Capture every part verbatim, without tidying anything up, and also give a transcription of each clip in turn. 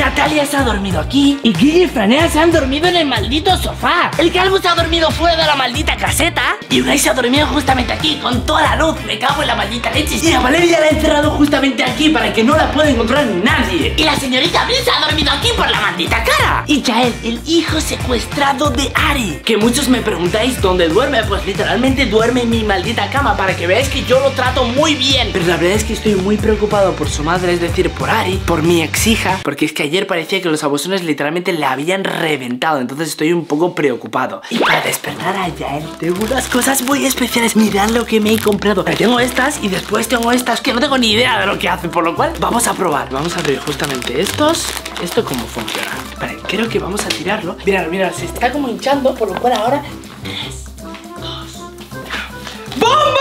Natalia se ha dormido aquí y Guille y Franela se han dormido en el maldito sofá. El Calvo se ha dormido fuera de la maldita caseta y Unai se ha dormido justamente aquí con toda la luz. Me cago en la maldita leche. Y a Valeria la he encerrado justamente aquí para que no la pueda encontrar nadie. Y la señorita Abril se ha dormido aquí por la maldita cara. Y Yael, el hijo secuestrado de Ari. Que muchos me preguntáis dónde duerme. Pues literalmente duerme en mi maldita cama, para que veáis que yo lo trato muy bien. Pero la verdad es que estoy muy preocupado por su madre, es decir, por Ari, por mi ex hija, porque es que ayer parecía que los abusones literalmente le habían reventado. Entonces estoy un poco preocupado. Y para despertar a Yael tengo unas cosas muy especiales. Mirad lo que me he comprado. Tengo estas y después tengo estas que no tengo ni idea de lo que hacen, por lo cual vamos a probar. Vamos a abrir justamente estos. ¿Esto cómo funciona? Vale, creo que vamos a tirarlo. Mirad, mirad, se está como hinchando, por lo cual ahora tres, dos, ¡bomba!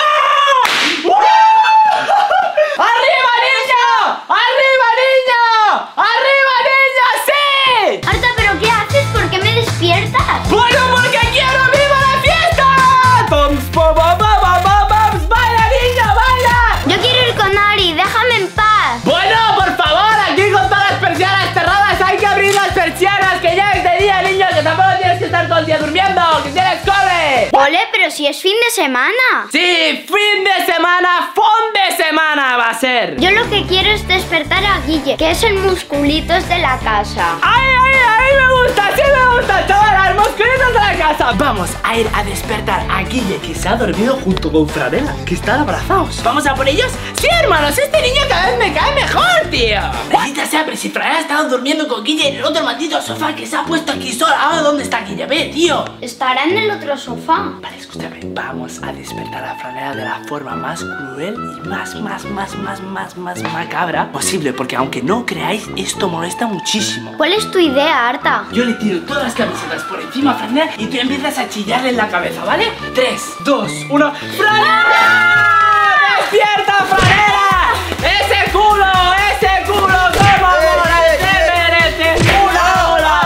¡Arriba, niño! ¡Arriba, niño! ¡Arriba, niño! ¡Sí! Arta, ¿pero qué haces? ¿Por qué me despiertas? ¡Bueno, porque quiero viva la fiesta! ¡Bums, bum, bum, bum, bum, bums! ¡Baila, niño, baila! Yo quiero ir con Ari, déjame en paz. Bueno, por favor, aquí con todas las persianas cerradas hay que abrir las persianas, que ya es de día, niño, que tampoco tienes que estar todo el día durmiendo, que tienes cole. Ole, pero si es fin de semana. Sí, fin de semana, fin de semana va a ser. Yo lo que quiero es despertar a Guille, que es el musculitos de la casa. ¡Ay, ay, ay! Me gusta, sí me gusta, chaval, los musculitos de la casa. Vamos a ir a despertar a Guille, que se ha dormido junto con Franela, que están abrazados. ¿Vamos a por ellos? Sí, hermanos, este niño cada vez me cae mejor, tío. Maldita sea, pero si Franela ha estado durmiendo con Guille en el otro maldito sofá que se ha puesto aquí sola. Ahora, ¿dónde está Guille? Ve, tío. Estará en el otro sofá. Vale, escúchame, vamos a despertar a Franela de la forma más cruel y más, más, más, más, más, más macabra posible, porque aunque no creáis, esto molesta muchísimo. ¿Cuál es tu idea, Arta? Yo le tiro todas las camisetas por encima a Franela y tú empiezas a chillarle en la cabeza, ¿vale? tres, dos, uno, ¡Franela! ¡Despierta, Franela! ¡Ese culo, ese culo! ¡Toma, bola! ¡Te mereces una bola!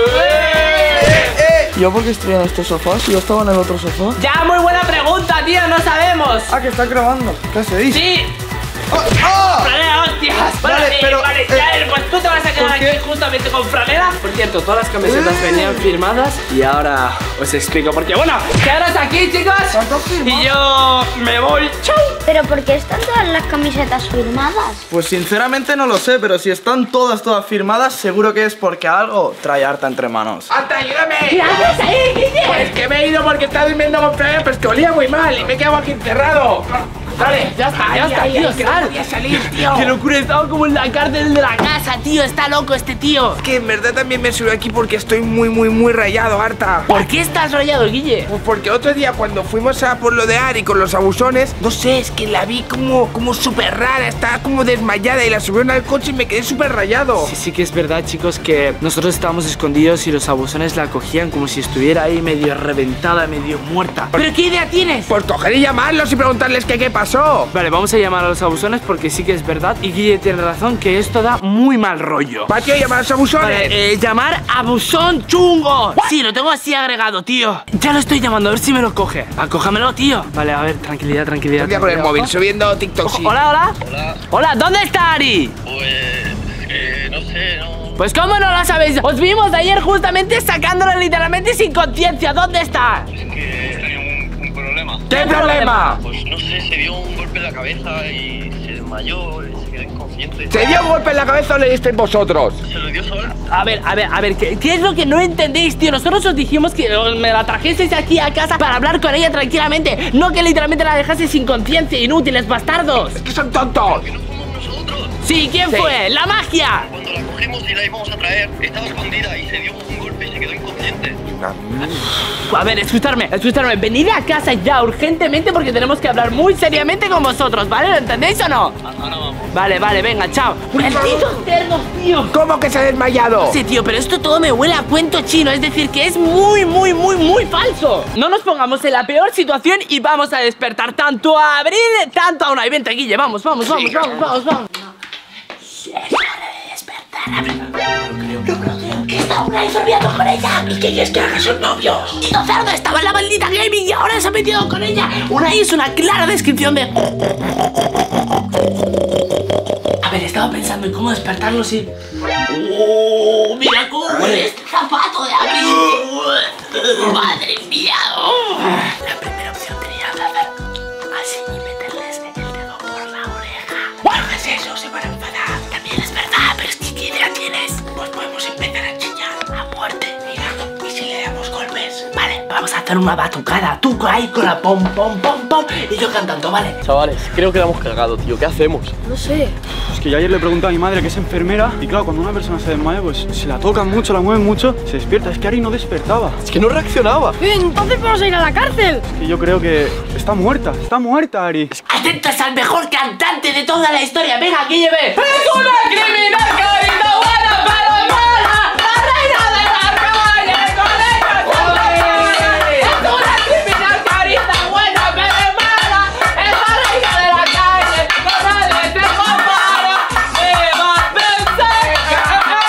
¿Yo por qué estoy en este sofá? Si yo estaba en el otro sofá. Ya, muy buena pregunta, tío, no sabemos. Ah, que está grabando. ¿Qué hacéis? Sí. ¡Oh! ¡Oh! Franela, hostias. Vale, Vale, pero, vale, eh, ya, pues tú te vas a quedar ¿por qué? aquí justamente con Franela. Por cierto, todas las camisetas Eh. venían firmadas y ahora os explico. Porque bueno, quedaros aquí, chicos. Y yo me voy. ¡Chau! ¿Pero por qué están todas las camisetas firmadas? Pues sinceramente no lo sé, pero si están todas, todas firmadas, seguro que es porque algo trae Arta entre manos. ¡Ata, ayúdame! ¿Qué haces ahí, Guille? Pues que me he ido porque estaba durmiendo con Franela, pues que olía muy mal y me he quedado aquí encerrado. Vale, ya está, ya está, tío, que no podía salir, tío. Qué locura, estaba como en la cárcel de la casa, tío. Está loco este tío. Que en verdad también me subí aquí porque estoy muy, muy, muy rayado, Arta. ¿Por qué estás rayado, Guille? Pues porque otro día cuando fuimos a por lo de Ari con los abusones, no sé, es que la vi como, como súper rara, estaba como desmayada y la subieron al coche y me quedé súper rayado. Sí, sí que es verdad, chicos, que nosotros estábamos escondidos y los abusones la cogían como si estuviera ahí medio reventada, medio muerta. ¿Pero qué idea tienes? Pues coger y llamarlos y preguntarles que qué pasó. Vale, vamos a llamar a los abusones porque sí que es verdad. Y Guille tiene razón que esto da muy mal rollo. Patio, llamar a los abusones. Vale, eh, llamar a buzón chungo. Sí, lo tengo así agregado, tío. Ya lo estoy llamando, a ver si me lo coge. Acójamelo, tío. Vale, a ver, tranquilidad, tranquilidad. Estoy con el tranquilidad. móvil subiendo TikTok. Ojo, Sí. hola, hola. Hola, Hola, ¿dónde está Ari? pues eh, no sé, no. Pues cómo no lo sabéis. Os vimos ayer justamente sacándola literalmente sin conciencia. ¿Dónde está? Es que tenía un, un problema. ¿Qué problema? Pues no sé, se dio un golpe en la cabeza y se desmayó, y se quedó inconsciente. ¿Se dio un golpe en la cabeza o le disteis vosotros? Se lo dio Sol. A ver, a ver, a ver, ¿qué, qué es lo que no entendéis, tío? Nosotros os dijimos que os- me la trajeseis aquí a casa para hablar con ella tranquilamente. No que literalmente la dejaseis sin conciencia, inútiles bastardos. Es que son tontos. Que no fuimos nosotros. Sí, ¿quién Sí. fue? ¡La magia! Cuando la cogimos y la íbamos a traer, estaba escondida y se dio un golpe y se quedó inconsciente. A ver, escuchadme, escuchadme. Venid a casa ya urgentemente porque tenemos que hablar muy seriamente con vosotros, ¿vale? ¿Lo entendéis o no? Ahora vamos. Vale, vale, venga, chao. ¡Malditos cerdos, tío! ¿Cómo que se ha desmayado? Sí, tío, pero esto todo me huele a cuento chino. Es decir, que es muy, muy, muy, muy falso. No nos pongamos en la peor situación y vamos a despertar tanto a Abril, tanto a Unai. Vente, Guille, vamos, vamos, vamos, vamos, vamos, vamos. Es hora de despertar a Abril. No creo, no creo. Que está Unai durmiendo con ella. ¿Y qué quieres que haga? Son novios. Tito cerdo estaba en la maldita gaming y ahora se ha metido con ella. Unai es una clara descripción de... A ver, estaba pensando en cómo despertarlo sin... ¡Oh! ¡Mira cómo huele este zapato de aquí! ¡Madre mía! Oh. La primera opción sería hacer así y meterles el dedo por la oreja. No hagas eso, se van a enfadar. También es verdad, pero es que ¿qué idea tienes? Pues podemos empezar a chillar a muerte. Mira, ¿y si le damos golpes? Vale, vamos a hacer una batucada. Tú ahí con la pom, pom, pom, pom y yo cantando, ¿vale? Chavales, creo que la hemos cagado, tío. ¿Qué hacemos? No sé. Es que yo ayer le pregunté a mi madre que es enfermera y claro, cuando una persona se desmaya, pues si la tocan mucho, la mueven mucho, se despierta. Es que Ari no despertaba. Es que no reaccionaba. Entonces vamos a ir a la cárcel. Es que yo creo que está muerta, está muerta, Ari. Atentos al mejor cantante de toda la historia. Venga, aquí lleve. ¡Es una criminal carita buena pero mala! ¡La reina de la calle! ¡Con ella se muere! ¡Es una criminal carita buena pero mala! ¡Es la reina de la calle! ¡Con nadie se compara! ¡Viva Venceca!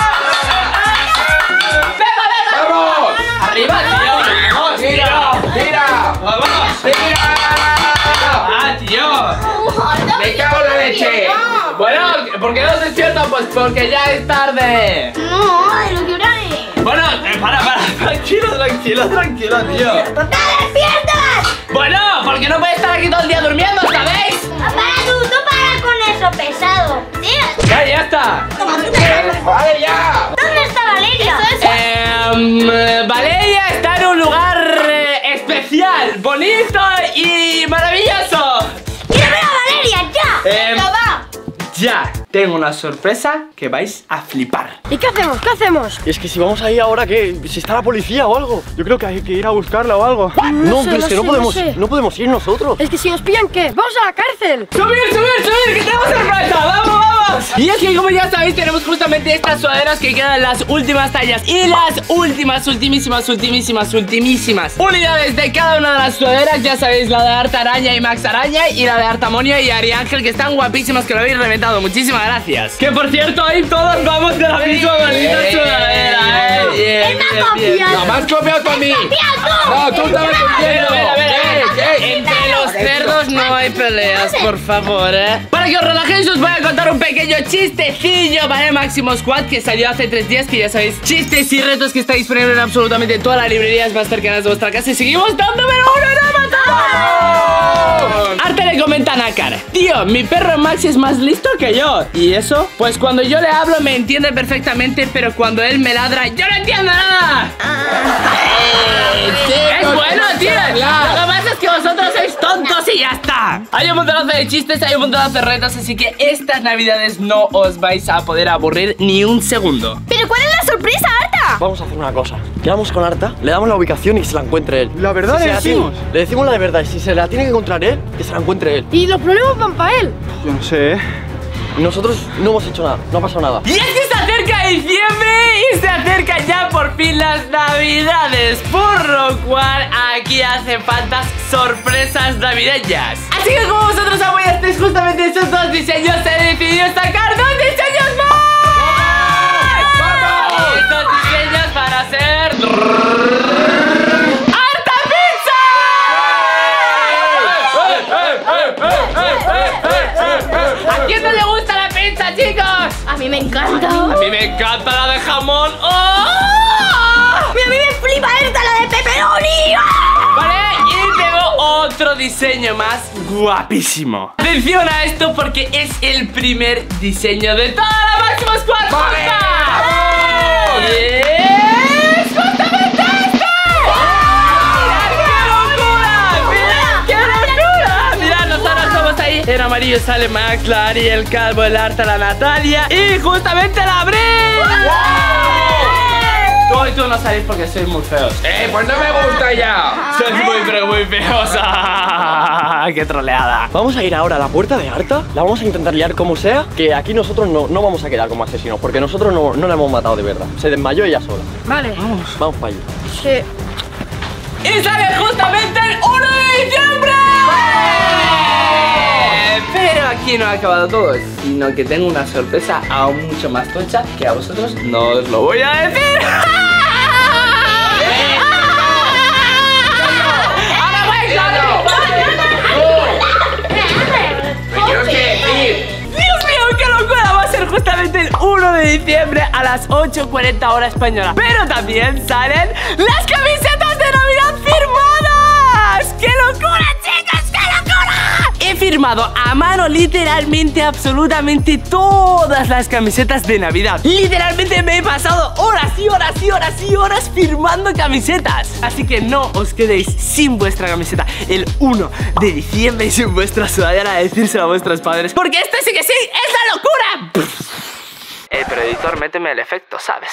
¡Venga, venga! ¡Vamos! ¡Arriba, tío! ¡Vamos, tío! ¡Tira! ¡Vamos! ¡Tira! ¡Ah, tío! ¡Me cago en la leche! Bueno, ¿por qué no se despiertan? Pues porque ya es tarde. No, de lo que hora es. Bueno, eh, para, para, tranquilo, tranquilo, tranquilo, tío. ¡No te despiertas! Bueno, porque no puede estar aquí todo el día durmiendo, ¿sabéis? Para tú, tú para con eso, pesado. Tío, Ya, ya está. ¡Vale, ya! ¿dónde está Valeria? Eh, Valeria está en un lugar eh, especial, bonito y maravilloso. ¡Quiero ver a Valeria, ya! Eh, ¡No va! Ya, tengo una sorpresa que vais a flipar. ¿Y qué hacemos? ¿Qué hacemos? Y es que si vamos ahí ahora, ¿qué? Si está la policía o algo. Yo creo que hay que ir a buscarla o algo. No, sé, pero es no que no sé, podemos, no sé. no podemos ir nosotros. Es que si nos pillan, ¿qué? ¡Vamos a la cárcel! ¡Subir, subir, subir! ¡Que tenemos sorpresa! ¡Vamos, vamos! Y es que como ya sabéis, tenemos justamente estas sudaderas que quedan las últimas tallas y las últimas, ultimísimas, ultimísimas, ultimísimas unidades de cada una de las sudaderas. Ya sabéis, la de Arta Araña y Max Araña y la de Artamonio y Ari Ángel, que están guapísimas, que lo habéis reventado. Muchísimas gracias. Que por cierto, ahí todos vamos de la misma maldita sudadera, eh. Bien, bien, bien. ¡No, me has copiado tú a mí! ¡No, tú estabas copiando! A ver, a ver, a ver. ¿Qué? ¿Qué? Entre los cerdos no hay peleas, por favor, eh. Para que os relajéis, os voy a contar un pequeño chistecillo, ¿vale? Máximo Squad, que salió hace tres días, que ya sabéis, chistes y retos que está disponible en absolutamente todas las librerías más cercanas de vuestra casa. Y seguimos dando número uno en Amazon. Arte le comenta a Nakar: tío, mi perro Max es más listo que yo. ¿Y eso? Pues cuando yo le hablo me entiende perfectamente, pero cuando él me ladra, yo no entiendo nada. Es bueno, tío. Lo que pasa es que vosotros sois tontos y ya está. Hay un montonazo de chistes, hay un montonazo de retos, así que estas navidades no os vais a poder aburrir ni un segundo. ¿Pero cuál es la sorpresa, Arta? Vamos a hacer una cosa. Quedamos con Arta, le damos la ubicación y se la encuentre él. La verdad Si le se la tiene- decimos. Le decimos la de verdad y si se la tiene que encontrar él, que se la encuentre él. Y los problemas van para él. Yo no sé, ¿eh? Y nosotros no hemos hecho nada, no ha pasado nada. Y es que se acerca diciembre y se acercan ya por fin las navidades, por lo cual aquí hacen falta sorpresas navideñas. Así que como vosotros apoyasteis justamente esos dos diseños, he decidido sacar dos diseños más. ¡Vamos! Estos diseños para hacer ¡Arta Pizza! ¿A quién no le gusta la pizza, chicos? A mí me encanta. A mí me encanta la de jamón. ¡Oh! ¡Mira, a mí me flipa esta, la de pepperoni! Vale, y tengo otro diseño más guapísimo. Atención a esto porque es el primer diseño de toda la Máximo Squad. ¡Vale! ¡Junta! ¡Y es justamente este! ¡Mirad qué locura! ¡Mirad qué locura! Mirad, nosotros somos ahí. En amarillo sale Max, la Ari, el Calvo, el Arta, la Natalia y justamente la Bri. Tú y tú no salís porque sois muy feos. ¡Eh, pues no me gusta ya! Sois muy, pero muy feos. ¡Qué troleada! Vamos a ir ahora a la puerta de Arta, la vamos a intentar liar como sea, que aquí nosotros no, no vamos a quedar como asesinos, porque nosotros no, no la hemos matado de verdad. Se desmayó ella sola. Vale. Vamos para allá. Sí. ¡Y sale justamente el uno de diciembre! Pero aquí no ha acabado todo, sino que tengo una sorpresa aún mucho más tocha que a vosotros no os lo voy a decir. ¡Ahora voy, claro! ¡Me quiero que ir! ¡Dios mío, qué locura! diciembre a las ocho cuarenta hora española. Pero también salen las camisetas de Navidad firmadas. ¡Qué locura, chicos! ¡Qué locura! He firmado a mano literalmente absolutamente todas las camisetas de Navidad. Literalmente me he pasado horas y horas y horas y horas firmando camisetas. Así que no os quedéis sin vuestra camiseta el uno de diciembre y sin vuestra sudadera a decírselo a vuestros padres, porque esto sí que sí es la locura. Eh, pero editor, méteme el efecto, ¿sabes?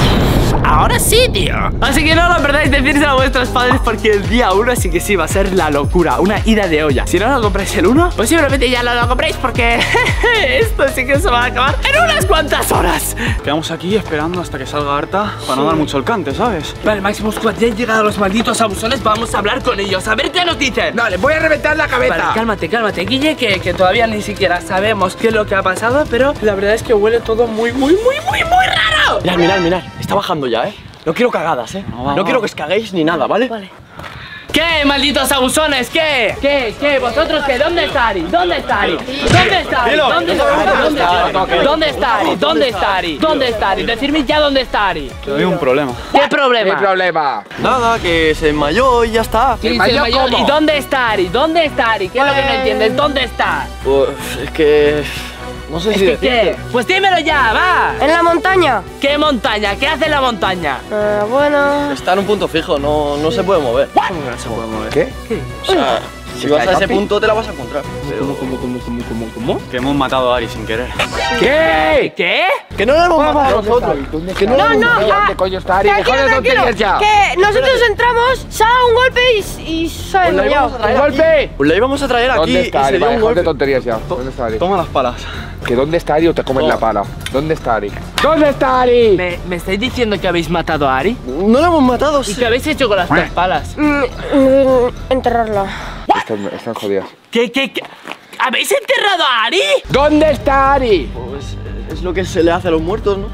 Ahora sí, tío. Así que no lo perdáis, decírselo a vuestros padres, porque el día uno sí que sí va a ser la locura, una ida de olla. Si no lo compráis el uno, posiblemente ya no lo compréis, porque esto sí que se va a acabar en unas cuantas horas. Quedamos aquí esperando hasta que salga Arta para no dar mucho el cante, ¿sabes? Vale, Máximo Squad, ya han llegado los malditos abusones. Vamos a hablar con ellos, a ver qué nos dicen. No, les voy a reventar la cabeza. Vale, cálmate, cálmate, Guille, que, que todavía ni siquiera sabemos qué es lo que ha pasado, pero la verdad es que huele todo muy, muy, muy, muy, muy raro. Mirad, mirad, mirad. Está bajando ya, ¿eh? No quiero cagadas, ¿eh? No, va, no va. quiero que os caguéis ni nada, ¿vale? Vale. ¿Qué, malditos abusones? ¿Qué? ¿Qué? ¿Qué? ¿Vosotros qué? ¿Dónde está Ari? ¿Dónde está Ari? ¿Dónde está Ari? ¿Dónde está Ari? ¿Dónde está Ari? ¿Dónde está Ari? ¿Dónde está Ari? Decidme ya dónde está Ari. Hay un problema. ¿Qué problema? ¿Qué problema? Nada, que se desmayó y ya está. Sí, se desmayó desmayó. cómo? ¿Y dónde está Ari? ¿Dónde está Ari? ¿Qué es lo que no entiendes? ¿Dónde está? Pues es que... no sé si ¿Qué? decirte. Pues dímelo ya, va. En la montaña. ¿Qué montaña? ¿Qué hace la montaña? Ah, bueno. Está en un punto fijo, no, no se puede mover. ¿Cómo que no se puede mover? ¿Qué? O sea, si vas a ese punto te la vas a encontrar. Pero... ¿Cómo, cómo, cómo, cómo, cómo? Que hemos matado a Ari sin querer. ¿Qué? ¿Qué? Que no lo hemos matado nosotros. Que No, no, ¿Dónde ah, coño está Ari? Tranquilo, Deja de tranquilo. tonterías ya. Que nosotros entramos, se ha dado un golpe y, y se ha Pues la íbamos a desmayado. traer ¡Un aquí. golpe! Pues la íbamos a traer aquí ¿Dónde y está se Ari? dio Vale, un dejad de golpe. tonterías ya. ¿Dónde está Ari? Toma las palas. ¿Que dónde está Ari o te comes No. la pala? ¿Dónde está Ari? ¿Dónde está Ari? ¿Me, ¿Me estáis diciendo que habéis matado a Ari? No la hemos matado, ¿Y sí. qué habéis hecho con las tres palas? Mm, mm, enterrarla. Están, están jodidas. ¿Qué, qué, qué? ¿Habéis enterrado a Ari? ¿Dónde está Ari? Pues es lo que se le hace a los muertos, ¿no?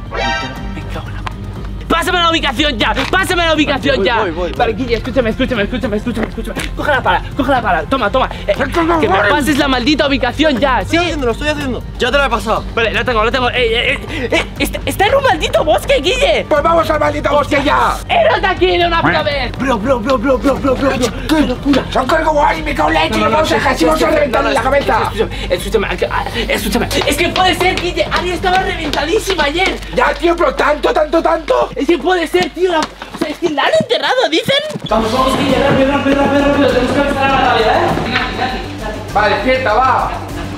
¡Pásame la ubicación ya! ¡Pásame la ubicación Voy, ya! voy, voy, Vale, Guille, escúchame, escúchame, escúchame, escúchame, escúchame. Coge la pala, coge la pala. Toma, toma. Eh, que me pases la maldita ubicación ya, ¿sí? Estoy haciendo, lo estoy haciendo. Ya te lo he pasado. Vale, lo tengo, lo tengo. Eh, eh, eh, eh, está, está en un maldito bosque, Guille. Pues vamos al maldito bosque ya. ¡Érate aquí de una puta vez! Bro, bro, bro, bro, bro, bro, bro, bro. ¡Qué locura! Se han cargado a Ari, me cago en leche y lo vamos a dejar si vamos a reventarle la cabeza. Escúchame, escúchame, escúchame. Es que puede ser, Guille. Ari estaba reventadísima ayer. Ya, tío, pero tanto, tanto, tanto. Es que puede ser, tío. La... O sea, es que la han enterrado, dicen. Vamos, vamos, Guille, rápido, rápido, rápido, rápido. Tenemos que avisar a la Natalia, ¿eh? Nati, Nati, Nati. Va, despierta, va.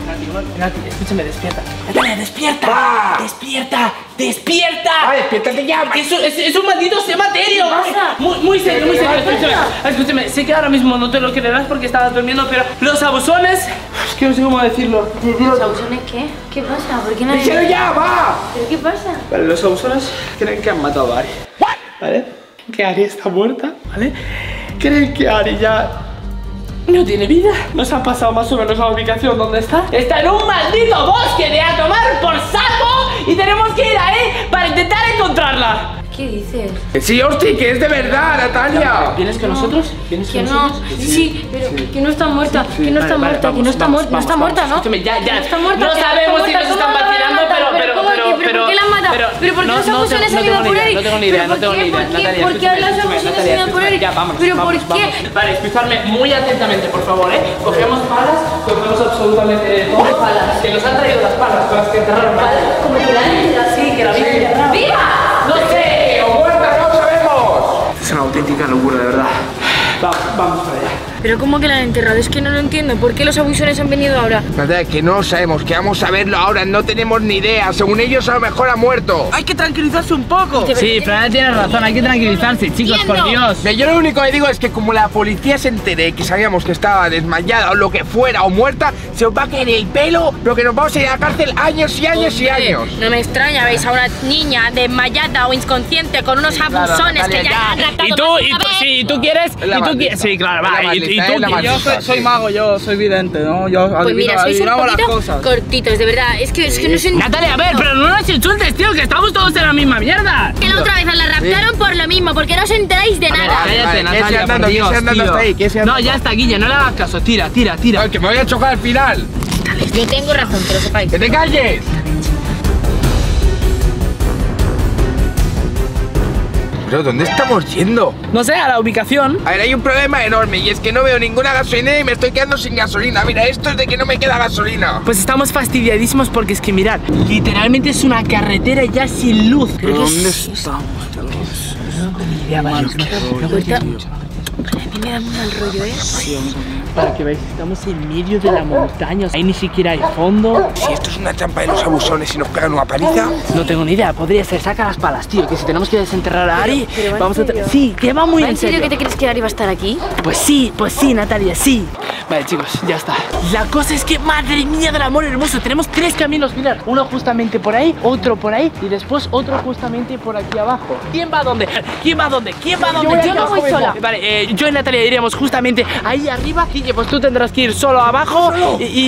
Nati, escúchame, despierta. Natalia, despierta. Va. Despierta, despierta. Va, despiértate ya. Es un, es, es un maldito serio. Muy, muy serio, muy serio. Escúchame, escúchame. Sé que ahora mismo no te lo creerás porque estabas durmiendo, pero los abusones. Es que no sé cómo decirlo. ¿Los abusones qué? ¿Qué pasa? ¿Por qué no hay...? Díselo ya, va. ¿Pero qué pasa? Vale, los abusones creen que han matado a Ari. ¿Vale? Que Ari está muerta, ¿vale? Creen que Ari ya no tiene vida. Nos han pasado más o menos la ubicación donde está. Está en un maldito bosque de a tomar por saco y tenemos que ir ahí para intentar encontrarla. ¿Qué dices? Que sí, hostia, que es de verdad, Natalia. ¿Vienes con nosotros? ¿Vienes Que con no, nosotros? sí, pero que no está muerta, que no está Vale, vale, muerta, que vamos, no está vamos, muerta, no está vamos, muerta, ¿no? escúchame, ya, ya. No está muerta, No que sabemos si está nos están muerta, ¿cómo la van a vacilando, matar? pero- pero- ¿cómo que- pero- pero ¿por qué la han matado? pero- ¿Pero por qué no, los no, abusones no han ido tengo por ni idea, ahí? no tengo ni idea, ¿Pero no tengo por ni qué? idea, ¿Por qué? Natalia, ¿Por qué escúchame, los escúchame, abusones Natalia, han ido por ahí? escúchame, ya, vamos, ¿Pero vamos, por qué? vamos. Vale, escuchadme muy atentamente, por favor, ¿eh? Cogemos palas, cogemos absolutamente todo. Palas. Que nos han traído las palas con las que enterraron. Palas, como que la han enterrado. Sí, que la habían enterrado. ¡Viva! No sé. O muerta, no sabemos. Es una auténtica locura, de verdad. Vamos, vamos para allá. ¿Pero cómo que la han enterrado? Es que no lo entiendo. ¿Por qué los abusones han venido ahora? Natalia, que no lo sabemos, que vamos a verlo ahora, no tenemos ni idea. Según ellos, a lo mejor ha muerto. Hay que tranquilizarse un poco. Sí, Fran tiene razón, hay que tranquilizarse, chicos, por Dios. Mira, yo lo único que digo es que como la policía se entere que sabíamos que estaba desmayada o lo que fuera o muerta, se os va a caer el pelo, pero que nos vamos a ir a la cárcel años y años y años. No me extraña, veis a una niña desmayada o inconsciente con unos abusones que ya la han raptado Y tú, más de y una tú, vez. sí, y tú quieres, Es la y tú maldita. quieres, sí, claro, Es la va, y, y maldita, tú es la quieres. Yo maldita. soy, soy mago, yo soy vidente, ¿no? Yo Pues mira, adivino, sois un adivinaba las poquito cosas. cortitos, de verdad. Es que, es que no sé... Natalia, a ver, pero no nos insultes, tío, que estamos todos en la misma mierda. Que la otra vez la raptaron por lo mismo, porque no os enteráis de nada. Vale, Cállate, vale, Natalia, ¿quién se andando? por ¿quién Dios, se andando tío. hasta ahí? ¿Quién se No, andando? ya está, Guille, no le hagas caso, tira, tira, tira. Ay, que me voy a chocar al final. Yo tengo razón, que lo sepáis. ¡Que te calles! Bro, ¿dónde estamos yendo? No sé, a la ubicación. A ver, hay un problema enorme y es que no veo ninguna gasolinera y me estoy quedando sin gasolina. Mira, esto es de que no me queda gasolina. Pues estamos fastidiadísimos porque es que mirad, literalmente es una carretera ya sin luz. ¿Pero dónde estamos? Ya, vale, A mí me da muy mal rollo, ¿eh? para que veáis, estamos en medio de la montaña. Ahí ni siquiera hay fondo. Si esto es una trampa de los abusones y nos pegan una paliza. No tengo ni idea, podría ser. Saca las palas, tío, que si tenemos que desenterrar a Ari, pero ¿va en vamos a... serio? Sí, que va muy ¿En en serio serio. que te crees que Ari va a estar aquí? Pues sí, pues sí, Natalia, sí. Vale, chicos, ya está. La cosa es que, madre mía del amor hermoso, tenemos tres caminos, mirar. Uno justamente por ahí, otro por ahí y después otro justamente por aquí abajo. ¿Quién va a dónde? ¿Quién va a dónde? ¿Quién va a dónde? Yo no voy sola. Vale, eh, yo y Natalia iríamos justamente ahí arriba. Y pues tú tendrás que ir solo abajo. Y, y,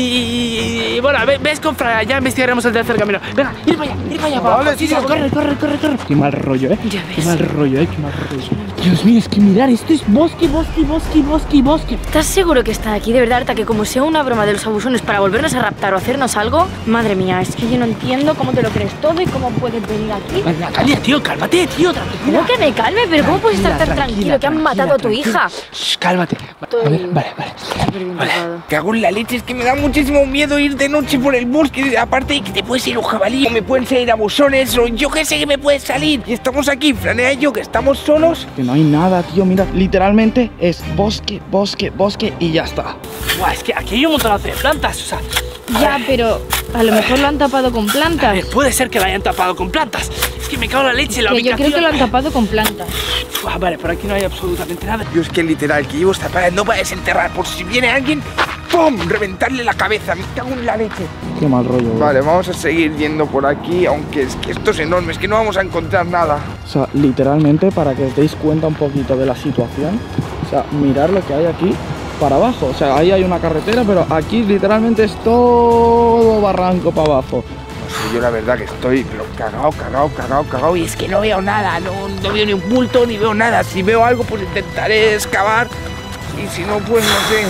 y, y bueno, ves con Fran, ya investigaremos el tercer camino. Venga, ir para allá, ir para allá. Vale, sí, sí, corre, corre, corre, corre. Qué mal rollo, eh. Ya ves. Qué mal rollo, eh. Qué mal rollo. Dios mío, es que mirar, esto es bosque, bosque, bosque, bosque, bosque. ¿Estás seguro que está aquí? De verdad, Arta, que como sea una broma de los abusones para volvernos a raptar o hacernos algo. Madre mía, es que yo no entiendo cómo te lo crees todo y cómo puedes venir aquí. Vale, Natalia, tío, cálmate, tío, tranquila. ¿Cómo que me calme? ¿Pero cómo puedes estar tan Tranquila, tranquilo? Que han tranquila, matado a tu tranquila. hija. Shh, cálmate. A ver, vale, vale. Súper bien tocado. Cago en la leche, es que me da muchísimo miedo ir de noche por el bosque. Aparte de que te puede ser un jabalí, o me pueden salir abusones, o yo qué sé que me puede salir. Y estamos aquí, Franea y yo, que estamos solos. Que no hay nada, tío, mira, literalmente es bosque, bosque, bosque y ya está. Buah, es que aquí hay un montón de plantas, o sea. Ya, pero a lo mejor lo han tapado con A plantas. ver, puede ser que la hayan tapado con plantas. Es que me cago en la leche, la Que yo ubicación. creo que lo han tapado con plantas. Buah, vale, por aquí no hay absolutamente nada. Yo es que literal, que llevo esta pared no para desenterrar, por si viene alguien, ¡pum! Reventarle la cabeza, me cago en la leche. Qué mal rollo, bro. Vale, vamos a seguir yendo por aquí, aunque es que esto es enorme, es que no vamos a encontrar nada. O sea, literalmente, para que os deis cuenta un poquito de la situación, o sea, mirar lo que hay aquí para abajo. O sea, ahí hay una carretera, pero aquí literalmente es todo barranco para abajo. No sé, yo la verdad que estoy pero cagado, cagado, cagado, cagado, y es que no veo nada, no, no veo ni un bulto, ni veo nada. Si veo algo, pues intentaré excavar, y si no, pues no sé.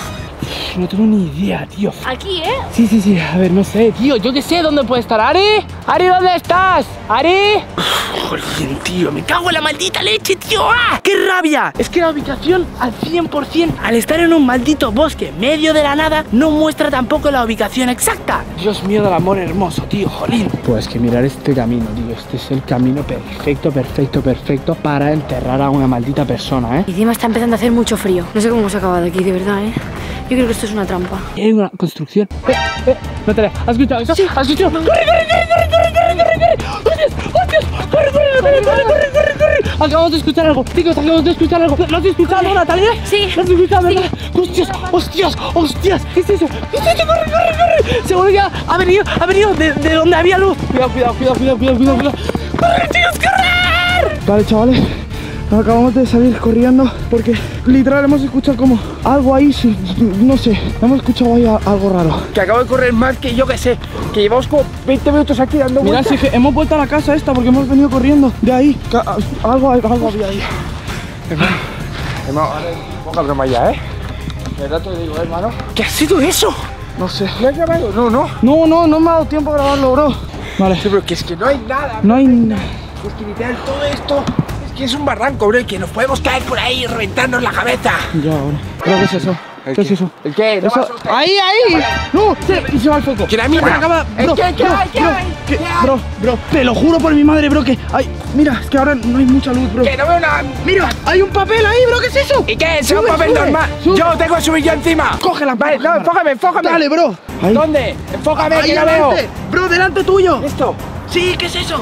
No tengo ni idea, tío. Aquí, ¿eh? Sí, sí, sí, a ver, no sé, tío, yo qué sé dónde puede estar. ¡Ari! ¡Ari, ¿dónde estás? ¡Ari! Joder, tío, me cago en la maldita leche, tío. ¡Ah! ¡Qué rabia! Es que la ubicación al cien por cien, al estar en un maldito bosque medio de la nada, no muestra tampoco la ubicación exacta. Dios mío del amor hermoso, tío, jolín. Pues que mirar este camino, tío, este es el camino perfecto, perfecto, perfecto para enterrar a una maldita persona, ¿eh? Y encima está empezando a hacer mucho frío. No sé cómo hemos acabado aquí, de verdad, ¿eh? Yo creo que esto es una trampa. Y hay una construcción. Eh, eh, Natalia, ¿has escuchado eso? Sí. ¿Has escuchado? ¡Corre, corre, corre, corre, corre, corre, corre! ¡Hostias, hostias! ¡Corre, corre, corre, corre, corre, corre, corre! Acabamos de escuchar algo, chicos, acabamos de escuchar algo. ¿Lo has escuchado, Natalia? Sí. ¿Lo has escuchado, verdad? ¡Hostias, hostias, hostias! ¿Qué es eso? ¿Qué es eso? ¡Corre, corre, corre! Seguro que ha venido, ha venido de, de donde había luz. Cuidado, cuidado, cuidado, cuidado, cuidado, cuidado, cuidado. ¡Corre, chicos, correr! Vale, chavales, acabamos de salir corriendo porque literal hemos escuchado como algo ahí, no sé, hemos escuchado ahí algo raro. Que acabo de correr más que yo que sé, que llevamos como veinte minutos aquí dando Mira, vueltas. si hemos vuelto a la casa esta porque hemos venido corriendo de ahí, algo, algo había ahí. Hermano, hermano, poca broma ya, ¿eh? De verdad te digo, hermano. ¿Qué ha sido eso? No sé. ¿Lo has grabado? No, no. No, no, no me ha dado tiempo a grabarlo, bro. Vale. Sí, pero que es que no hay nada. No hay nada. Es que literal todo esto es que es un barranco, bro, y que nos podemos caer por ahí y reventarnos la cabeza. Ya, bro. ¿Pero qué es eso? ¿El ¿Qué es qué? eso? ¿El qué? No Eso- me asustes. ¡Ahí, ahí! ¡No! Se, y se va el foco. Que la mía. Se acaba- ¿El bro, qué? ¿Qué bro, hay? ¿Qué bro, hay? que- ¿Qué hay? Bro, bro, te lo juro por mi madre, bro, que... Ay, mira, es que ahora no hay mucha luz, bro. Que no veo nada. Mira, hay un papel ahí, bro, ¿qué es eso? ¿Y qué? ¿Es un Sube, papel sube, normal? sube. Yo tengo que subir yo encima. Cógela, Vale, no, enfócame, enfócame. Dale, bro. Ahí. ¿Dónde? Enfócame, Ahí que no veo. adelante. Bro, delante tuyo. ¿Esto? Sí, ¿qué es eso?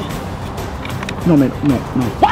No, me, no, no.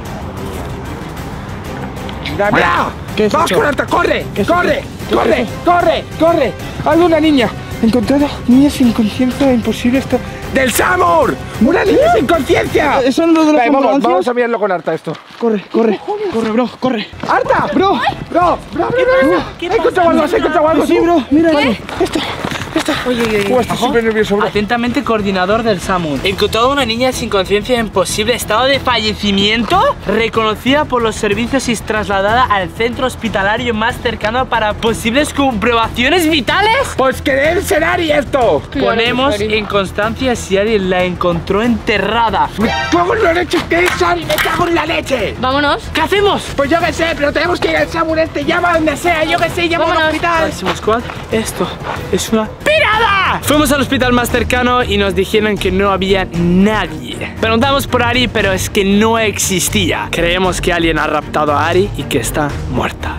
Mira, mira. ¿Qué es Vamos eso? con Arta, corre, ¿Qué es corre, eso? ¿Qué corre, es eso? corre, corre. Algo una niña. Encontrada niña sin conciencia, imposible esto. ¡Del Samur! ¡Una niña sin conciencia! Eso no es lo de las Vale, vamos, ambulancias. vamos a mirarlo con Arta esto. Corre, corre, corre, bro, corre. ¡Arta! Bro, ¡Bro! ¡Bro! ¿Qué pasa? ¿Qué ¿He pasa? encontrado algo? ¿Has encontrado algo? sí, tú? bro, mira. Esto, esto. Oye, oye, oye. Uh, estoy súper nervioso, bro. Atentamente, coordinador del SAMUR. Encontrado una niña sin conciencia en posible estado de fallecimiento, reconocida por los servicios y trasladada al centro hospitalario más cercano para posibles comprobaciones vitales. Pues que debe ser Ari esto. Ponemos en constancia si alguien la encontró enterrada. ¿Cómo lo han hecho? ¿Qué he hecho? Ari, me cago en la leche. Vámonos. ¿Qué hacemos? Pues yo qué sé, pero tenemos que ir al Samu este. Llama donde sea, yo qué sé, llama al hospital. Máximo Squad, esto es una pirada. Fuimos al hospital más cercano y nos dijeron que no había nadie. Preguntamos por Ari, pero es que no existía. Creemos que alguien ha raptado a Ari y que está muerta.